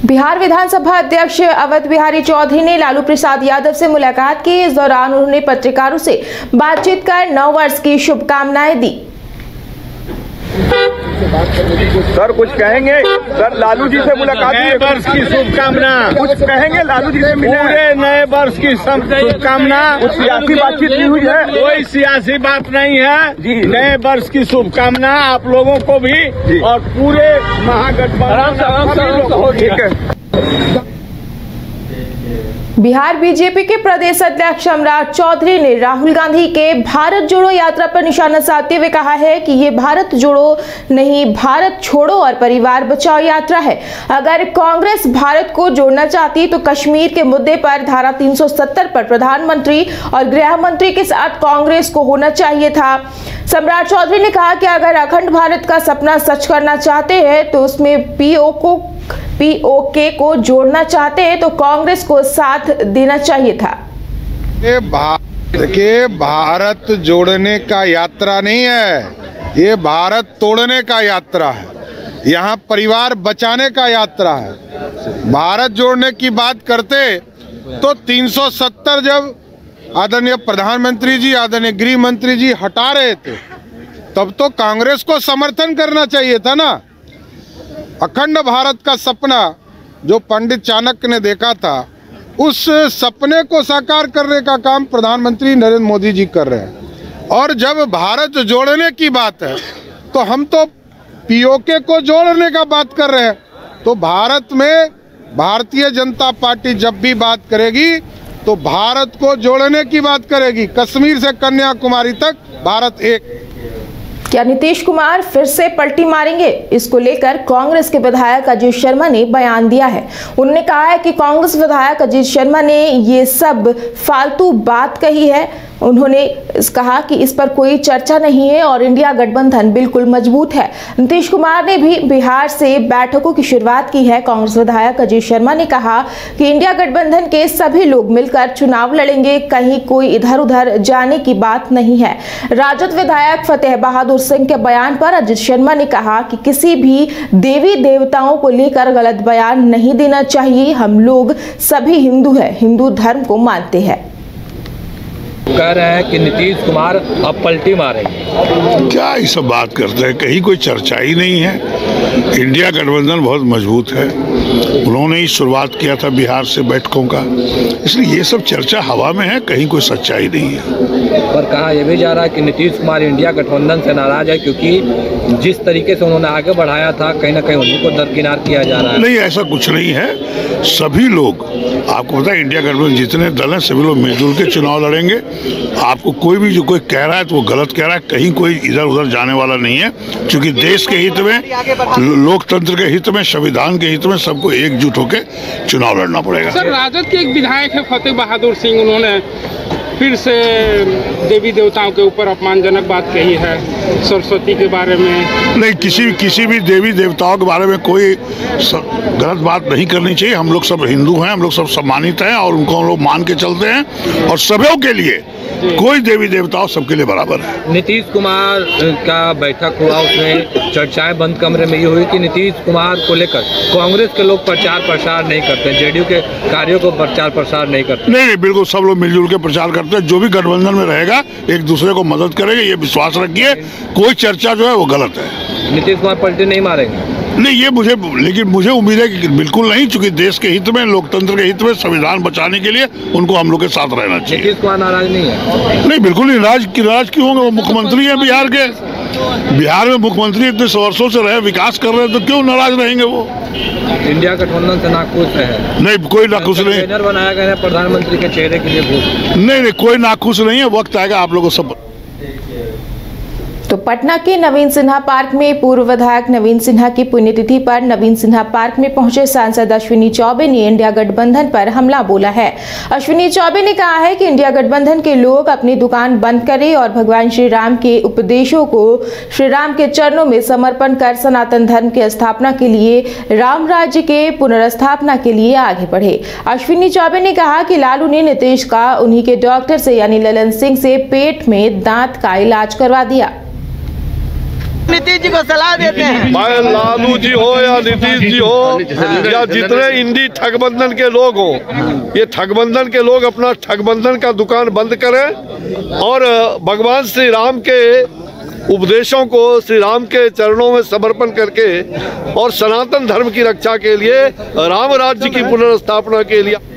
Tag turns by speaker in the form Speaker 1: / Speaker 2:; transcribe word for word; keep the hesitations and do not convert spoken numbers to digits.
Speaker 1: बिहार विधानसभा अध्यक्ष अवध बिहारी चौधरी ने लालू प्रसाद यादव से मुलाकात की। इस दौरान उन्होंने पत्रकारों से बातचीत कर नव वर्ष की शुभकामनाएं दी।
Speaker 2: सर कुछ कहेंगे? सर लालू जी से मुलाकात,
Speaker 3: नए वर्ष की शुभकामना।
Speaker 2: कुछ कहेंगे? लालू जी से मिले,
Speaker 3: पूरे नए वर्ष की शुभकामना।
Speaker 2: कुछ सियासी बातचीत नहीं हुई है?
Speaker 3: कोई सियासी बात नहीं है। नए वर्ष की शुभकामना आप लोगों को भी और पूरे महागठबंधन।
Speaker 2: ठीक है।
Speaker 1: बिहार बीजेपी के प्रदेश अध्यक्ष सम्राट चौधरी ने राहुल गांधी के भारत जोड़ो यात्रा पर निशाना साधते हुए कहा है कि ये भारत जोड़ो नहीं, भारत छोड़ो और परिवार बचाओ यात्रा है। अगर कांग्रेस भारत को जोड़ना चाहती तो कश्मीर के मुद्दे पर धारा तीन सौ सत्तर पर प्रधानमंत्री और गृह मंत्री के साथ कांग्रेस को होना चाहिए था। सम्राट चौधरी ने कहा कि अगर अखंड भारत का सपना सच करना चाहते हैं तो उसमें पीओ को पीओके को जोड़ना चाहते हैं तो कांग्रेस को साथ देना चाहिए था।
Speaker 4: देखिए, भारत जोड़ने का यात्रा नहीं है, ये भारत तोड़ने का यात्रा है। यहाँ परिवार बचाने का यात्रा है। भारत जोड़ने की बात करते तो तीन सौ सत्तर जब आदरणीय प्रधानमंत्री जी, आदरणीय गृह मंत्री जी हटा रहे थे तब तो कांग्रेस को समर्थन करना चाहिए था ना। अखंड भारत का सपना जो पंडित चाणक्य ने देखा था, उस सपने को साकार करने का काम प्रधानमंत्री नरेंद्र मोदी जी कर रहे हैं। और जब भारत जोड़ने की बात है तो हम तो पीओके को जोड़ने का बात कर रहे हैं। तो भारत में भारतीय जनता पार्टी जब भी बात करेगी तो भारत को जोड़ने की बात करेगी। कश्मीर से कन्याकुमारी तक भारत एक।
Speaker 1: क्या नीतीश कुमार फिर से पलटी मारेंगे? इसको लेकर कांग्रेस के विधायक अजीत शर्मा ने बयान दिया है। उन्होंने कहा है कि कांग्रेस विधायक अजीत शर्मा ने ये सब फालतू बात कही है। उन्होंने कहा कि इस पर कोई चर्चा नहीं है और इंडिया गठबंधन बिल्कुल मजबूत है। नीतीश कुमार ने भी बिहार से बैठकों की शुरुआत की है। कांग्रेस विधायक अजीत शर्मा ने कहा कि इंडिया गठबंधन के सभी लोग मिलकर चुनाव लड़ेंगे, कहीं कोई इधर उधर जाने की बात नहीं है। राजद विधायक फतेह बहादुर सिंह के बयान पर अजीत शर्मा ने कहा कि किसी भी देवी देवताओं को लेकर गलत बयान नहीं देना चाहिए। हम लोग सभी हिंदू हैं, हिंदू धर्म को मानते हैं।
Speaker 5: कह रहे हैं कि नीतीश कुमार अब पलटी मारेंगे।
Speaker 6: क्या ये सब बात करते हैं? कहीं कोई चर्चा ही नहीं है। इंडिया गठबंधन बहुत मजबूत है। उन्होंने ही शुरुआत किया था बिहार से बैठकों का, इसलिए ये सब चर्चा हवा में है, कहीं कोई सच्चाई नहीं है।
Speaker 5: पर कहा यह भी जा रहा है कि नीतीश कुमार इंडिया गठबंधन से नाराज है क्योंकि जिस तरीके से उन्होंने आगे बढ़ाया था कहीं ना कहीं उन्हीं को दरकिनार किया जा रहा है।
Speaker 6: नहीं, ऐसा कुछ नहीं है। सभी लोग, आपको पता है इंडिया गठबंधन जितने दल हैं सभी लोग मिलजुल के चुनाव लड़ेंगे। आपको कोई भी जो कोई कह रहा है तो वो गलत कह रहा है। कहीं कोई इधर उधर जाने वाला नहीं है, क्योंकि देश के हित में, लोकतंत्र के हित में, संविधान के हित में सबको एकजुट होकर चुनाव लड़ना पड़ेगा।
Speaker 7: सर, राजद के एक विधायक है फतेह बहादुर सिंह, उन्होंने फिर से देवी देवताओं के ऊपर अपमानजनक बात कही है, सरस्वती के बारे में।
Speaker 6: नहीं, किसी किसी भी देवी देवताओं के बारे में कोई गलत बात नहीं करनी चाहिए। हम लोग सब हिंदू हैं, हम लोग सब सम्मानित हैं और उनको हम लोग मान के चलते हैं और सबों के लिए कोई देवी देवताओं सबके लिए बराबर है।
Speaker 5: नीतीश कुमार का बैठक हुआ, उसमें चर्चाएं बंद कमरे में ये हुई कि नीतीश कुमार को लेकर कांग्रेस के लोग प्रचार प्रसार नहीं करते, जेडीयू के कार्यों को प्रचार प्रसार नहीं करते।
Speaker 6: नहीं नहीं, बिल्कुल सब लोग मिलजुल के प्रचार करते हैं। जो भी गठबंधन में रहेगा एक दूसरे को मदद करेंगे, ये विश्वास रखिए। कोई चर्चा जो है वो गलत है।
Speaker 5: नीतीश कुमार पलटी नहीं मारेंगे?
Speaker 6: नहीं, ये मुझे लेकिन मुझे उम्मीद है कि बिल्कुल नहीं, क्योंकि देश के हित में, लोकतंत्र के हित में, संविधान बचाने के लिए उनको हम लोग के साथ रहना चाहिए।
Speaker 5: नीतीश कुमार नाराज नहीं है?
Speaker 6: नहीं, बिल्कुल नहीं। नाराज नाराज क्यों होंगे? वो मुख्यमंत्री हैं बिहार के। बिहार में मुख्यमंत्री इतने वर्षों से रहे, विकास कर रहे हैं, तो क्यों नाराज रहेंगे वो?
Speaker 5: इंडिया गठबंधन से नाखुश है?
Speaker 6: नहीं, कोई नाखुश नहीं।
Speaker 5: बैनर बनाया गया है प्रधानमंत्री के चेहरे के लिए।
Speaker 6: नहीं नहीं, कोई नाखुश नहीं है। वक्त आएगा आप लोगों को सब।
Speaker 1: तो पटना के नवीन सिन्हा पार्क में पूर्व विधायक नवीन सिन्हा की पुण्यतिथि पर नवीन सिन्हा पार्क में पहुंचे सांसद अश्विनी चौबे ने इंडिया गठबंधन पर हमला बोला है। अश्विनी चौबे ने कहा है कि इंडिया गठबंधन के लोग अपनी दुकान बंद करें और भगवान श्री राम के उपदेशों को श्री राम के चरणों में समर्पण कर सनातन धर्म की स्थापना के लिए, राम राज्य के पुनर्स्थापना के लिए आगे बढ़े। अश्विनी चौबे ने कहा कि लालू ने नीतीश का उन्हीं के डॉक्टर से यानी ललन सिंह से पेट में दांत का इलाज करवा दिया।
Speaker 8: नीतीश जी को सलाह देते हैं।
Speaker 3: भाई लालू जी हो या नीतीश जी हो या जितने इंडी ठगबंधन के लोग हो, ये ठगबंधन के लोग अपना ठगबंधन का दुकान बंद करें और भगवान श्री राम के उपदेशों को श्री राम के चरणों में समर्पण करके और सनातन धर्म की रक्षा के लिए, राम राज्य की पुनर्स्थापना के लिए